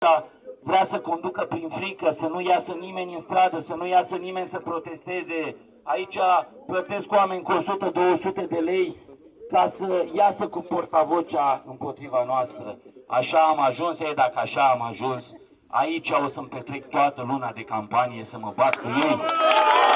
vrea să conducă prin frică, să nu iasă nimeni în stradă, să nu iasă nimeni să protesteze. Aici plătesc oameni cu 100-200 de lei ca să iasă cu portavocea împotriva noastră. Așa am ajuns, dacă așa am ajuns, aici o să-mi petrec toată luna de campanie să mă bat cu ei.